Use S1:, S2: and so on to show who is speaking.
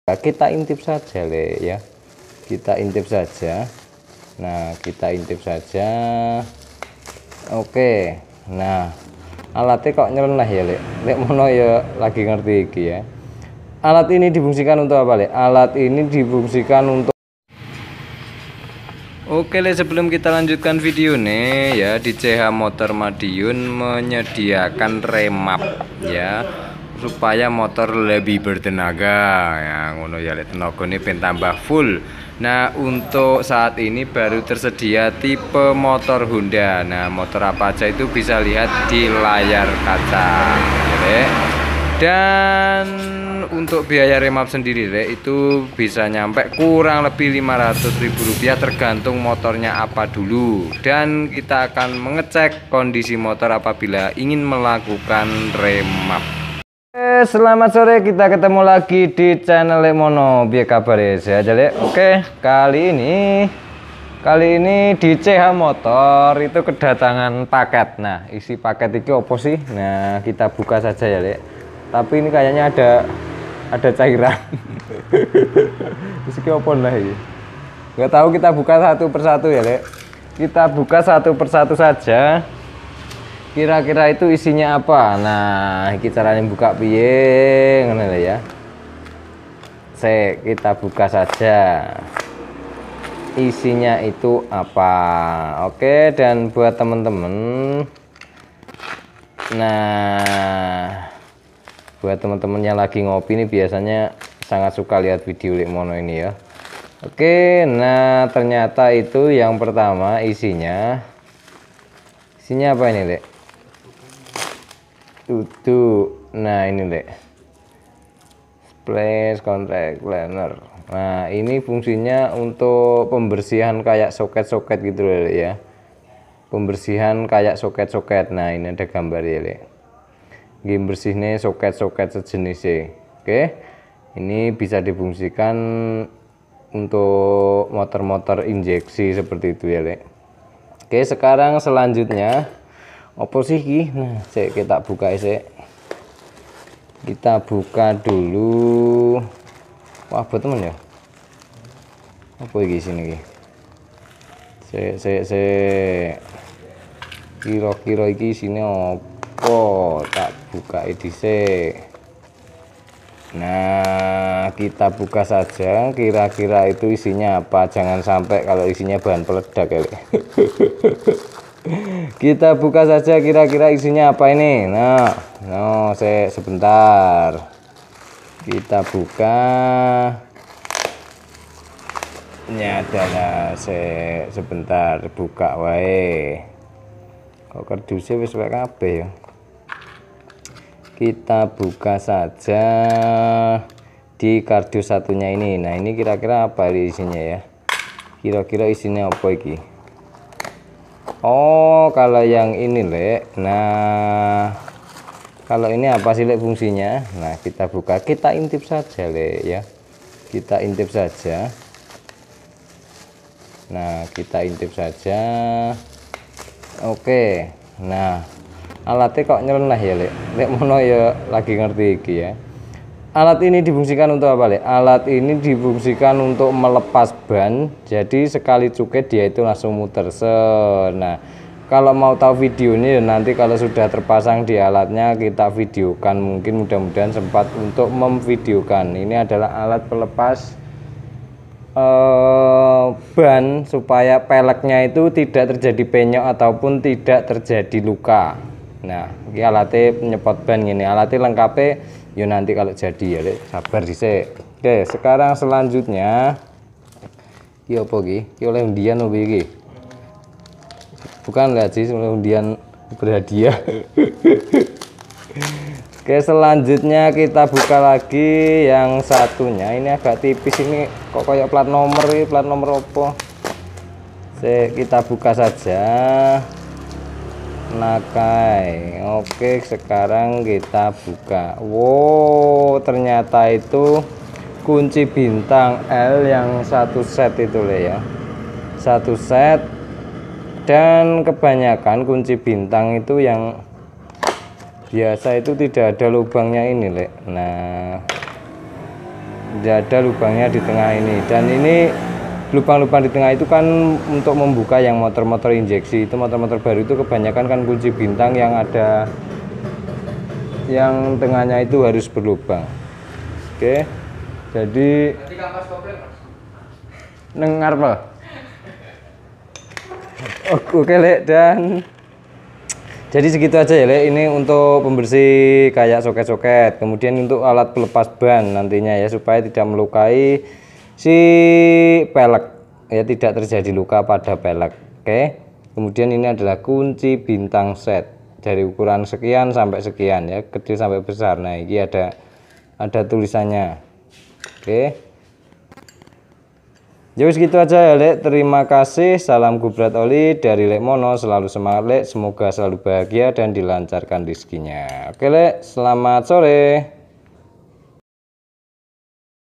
S1: Kita intip saja Le ya, kita intip saja. Nah kita intip saja. Oke, nah alatnya kok nyeleneh ya Lek mono ya lagi ngerti iki ya. Alat ini difungsikan untuk apa Lek? Alat ini difungsikan untuk Oke Le, sebelum kita lanjutkan video nih ya, di CH Motor Madiun menyediakan remap ya, supaya motor lebih bertenaga ya, ngono ya Le, tenaga ini ben tambah full. Nah untuk saat ini baru tersedia tipe motor Honda. Nah motor apa aja itu bisa lihat di layar kaca ya Le. Dan untuk biaya remap sendiri Le, itu bisa nyampe kurang lebih Rp500.000 tergantung motornya apa dulu. Dan kita akan mengecek kondisi motor apabila ingin melakukan remap. Selamat sore, kita ketemu lagi di channel Lemono. Biar kabar ya aja Le. Oke, kali ini di CH Motor itu kedatangan paket. Nah isi paket itu apa sih? Nah kita buka saja ya Le. Tapi ini kayaknya ada cairan. Terus apa lah ini? Nggak tahu, kita buka satu persatu ya Le. Kita buka satu persatu saja. Kira-kira itu isinya apa? Nah, ini caranya buka piye ngono ya. Kita buka saja. Isinya itu apa? Oke, dan buat teman-teman. Nah, buat teman-teman yang lagi ngopi nih biasanya sangat suka lihat video Lemono ini ya. Oke, nah ternyata itu yang pertama isinya apa ini Le? Tutup. Nah ini Le, splash contact cleaner. Nah ini fungsinya untuk pembersihan kayak soket-soket gitu Le ya, pembersihan kayak soket-soket. Nah ini ada gambar ya Le, game bersihnya soket-soket sejenis ya. Oke, ini bisa difungsikan untuk motor-motor injeksi seperti itu ya Le. Oke, sekarang selanjutnya apa sih ini? Nah kita buka sih, kita buka dulu. Wah buat temen ya, apa ini sini kira-kira ini sini apa? Tak buka edisi. Nah kita buka saja, kira-kira itu isinya apa. Jangan sampai kalau isinya bahan peledak ya. Kita buka saja, kira-kira isinya apa ini. Nah sebentar, kita buka. Ini adalah sebentar buka wae. Kok kardusnya wis wae kabeh ya. Kita buka saja di kardus satunya ini. Nah ini kira-kira apa isinya ya, kira-kira isinya apa ini? Oh kalau yang ini Le. Nah kalau ini apa sih Le fungsinya? Nah kita buka, kita intip saja Le ya, kita intip saja. Nah kita intip saja. Oke, nah alatnya kok nyeleneh ya Lek mono ya lagi ngerti iki ya. Alat ini difungsikan untuk apa Le? Alat ini difungsikan untuk melepas ban, jadi sekali cuket dia itu langsung muter. Nah kalau mau tahu videonya nanti kalau sudah terpasang di alatnya kita videokan, mungkin mudah-mudahan sempat untuk memvideokan. Ini adalah alat pelepas ban supaya peleknya itu tidak terjadi penyok ataupun tidak terjadi luka. Nah ini alatnya penyepot ban, ini alatnya lengkapnya ya nanti kalau jadi ya Le, sabar sih. Oke, sekarang selanjutnya ini apa ini? Ini oleh undian apa ini? Bukan lihat sih, oleh undian berhadiah. Oke, selanjutnya kita buka lagi yang satunya. Ini agak tipis, ini kok kayak plat nomor, ini plat nomor apa? Kita buka saja. Nakai. Oke, sekarang kita buka. Wow, ternyata itu kunci bintang L yang satu set itu Le ya, satu set. Dan kebanyakan kunci bintang itu yang biasa itu tidak ada lubangnya ini Le. Nah Tidak ada lubangnya di tengah ini. Dan ini lubang-lubang di tengah itu kan untuk membuka yang motor-motor injeksi. Itu motor-motor baru itu kebanyakan kan kunci bintang yang ada yang tengahnya itu harus berlubang. Oke. Jadi dengar apa? Oke, Lek, dan jadi segitu aja ya, Lek. Ini untuk pembersih kayak soket-soket. Kemudian untuk alat pelepas ban nantinya ya, supaya tidak melukai si pelek ya, tidak terjadi luka pada pelek. Oke. Kemudian ini adalah kunci bintang set dari ukuran sekian sampai sekian ya, kecil sampai besar. Nah, ini ada tulisannya. Oke. Jadi segitu aja ya, Lek. Terima kasih. Salam Gubrat Oli dari Lek Mono. Selalu semangat, Lek. Semoga selalu bahagia dan dilancarkan rezekinya. Oke, Lek. Selamat sore.